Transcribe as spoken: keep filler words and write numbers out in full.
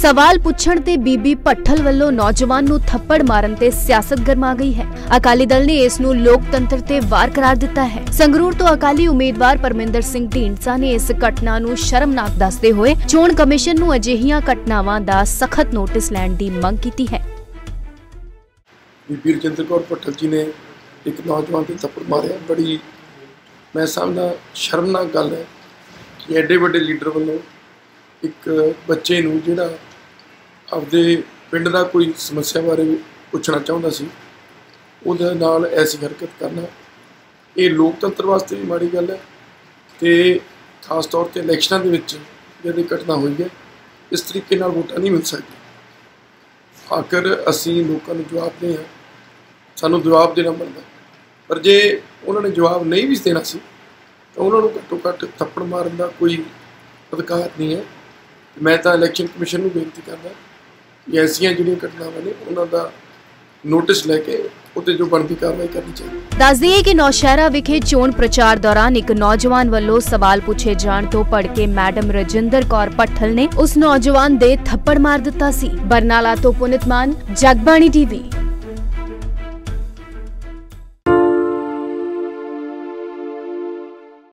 सवाल पुछण ते बीबी भट्ठल ਵੱਲੋਂ नौजवान ਨੂੰ थप्पड़ मारन ते सियासत गरमा गई है। अकाली दल ने इस नूं लोकतंत्र ते वार करार दिता है। संगरूर तो अकाली उम्मीदवार परमिंदर सिंह ढींडसा ने इस घटना नूं शर्मनाक दसदे होए चोण कमिशन नूं अजिहियां घटनावां दा सख्त नोटिस लैण दी मंग कीती है। बीबी रजिंदर कौर भट्ठल जी ने एक नौजवान ते थप्पड़ मारिया। बड़ी मैं समझदा शर्मनाक गल है कि एडे वड्डे लीडर वालों एक बच्चे नूं जिहड़ा आपदे पिंड दा कोई समस्या बारे पुछना चाहुंदा सी उहदे नाल ऐसी हरकत करना ये लोकतंत्र वास्ते भी माड़ी गल है ते खास तौर ते इलैक्शनां दे विच जिहड़ी घटना हुई है इस तरीके नाल वोटां नहीं मिल सकदी। आखिर असीं लोकां नूं जवाब दें सानूं जवाब देना बनदा, पर जे उन्होंने जवाब नहीं भी देना सी तो उन्होंने घट्टो घट्ट थप्पड़ मारन दा कोई अधिकार नहीं है। मैं तो इलैक्शन कमिशन नूं बेनती करदा कि ऐसियां जिहड़ियां घटनावां ने उन्हां दा नोटिस लैके उत्ते जो बनदी कार्रवाई करनी चाहिए। दस दईए कि नौशहरा विखे चोण प्रचार दौरान एक नौजवान वालों सवाल पूछे जाण तो भड़के मैडम रजिंदर कौर भट्ठल ने उस नौजवान दे थप्पड़ मार दिता सी। बरनाला तो पुनित मान, जगबाणी टीवी।